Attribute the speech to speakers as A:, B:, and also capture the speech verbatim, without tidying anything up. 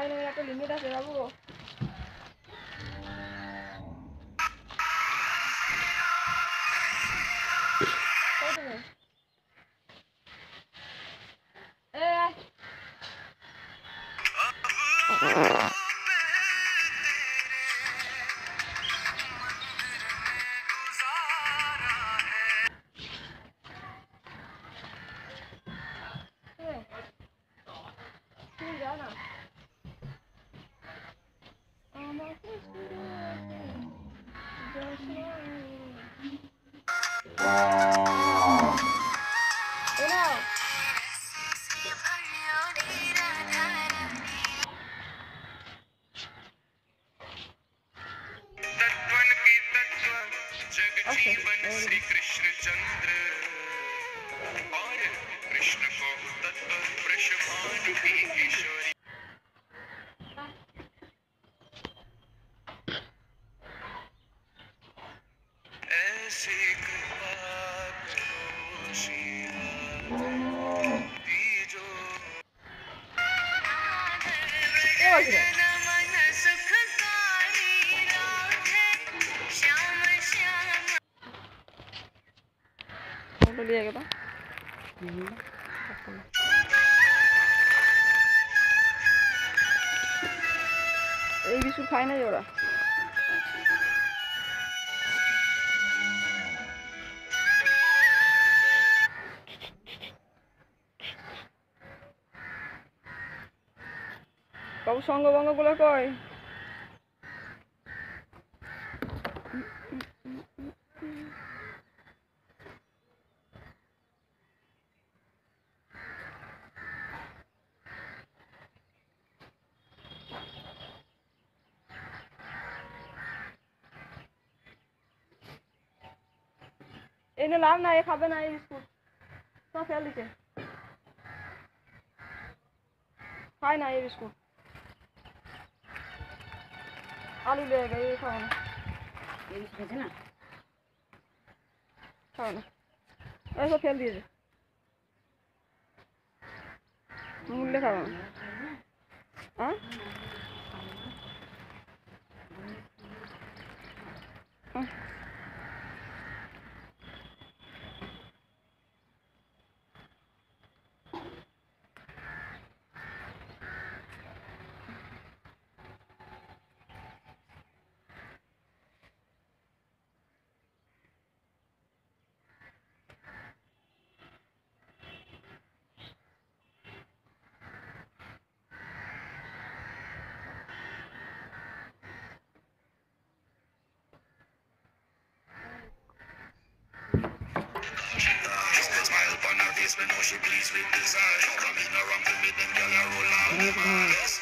A: টাইমের একটা লিমিট আছে বাবু।
B: श्री कृष्ण चंद्र और कृष्ण को तत्व वृषभानु की किशोरी ऐसी कृपा करो श्रीनाथ दीजो
A: দিয়ে গেল এই বিস্কুট খায় নাই ওরা। বাবু সঙ্গ বঙ্গ গুলো কয়? এনে লাভ নাই, খাবে না এই বিস্কুট, সব ফেল দিছে, খায় না এই বিস্কুট। আলু লেগে গেছে, খাও না, এই বিস্কুট না খাও না, এসব ফেল দিয়েছে, মূল্যে খাও না। হ্যাঁ
B: She pleased with this eye. Coming around to me, them gyal a roll out.